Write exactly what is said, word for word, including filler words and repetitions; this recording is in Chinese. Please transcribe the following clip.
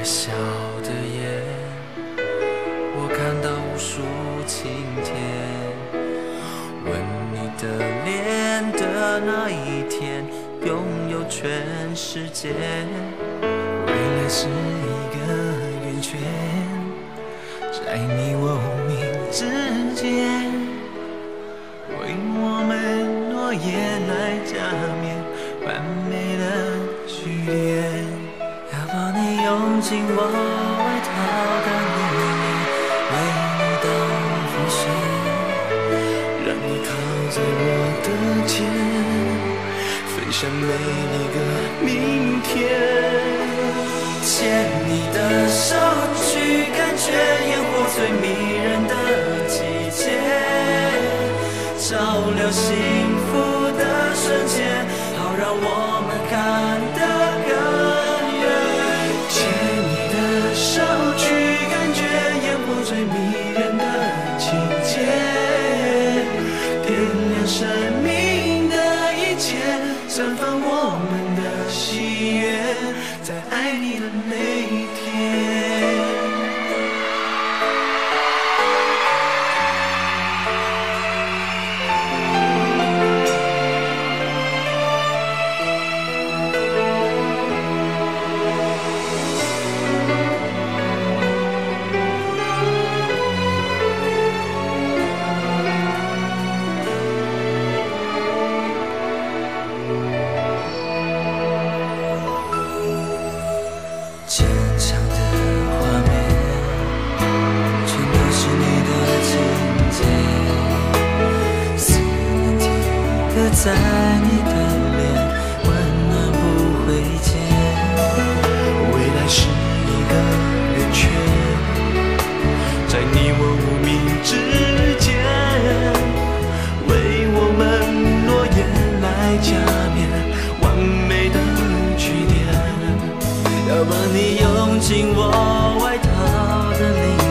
笑的夜，我看到无数晴天。吻你的脸的那一天，拥有全世界。未来是一个圆圈，在你我无名之间，为我们诺言来加冕完美的句点。要把你拥进我外套的里面，为你到风险，让你靠在我的肩，飞向每一个明天。牵你的手去感觉烟火最迷人的季节，照亮幸福的瞬间，好让我们看得更远。牵你的手去感觉烟火最迷人的季节，点亮生命的一切，绽放我们的喜悦，在爱你的那一天。坚强的画面，全都是你的情节。思念定格在你的脸，温暖不会减。未来是一个圆圈，在你我无名之间，为我们诺言来加冕完美的句点。要把你拥进我外套的里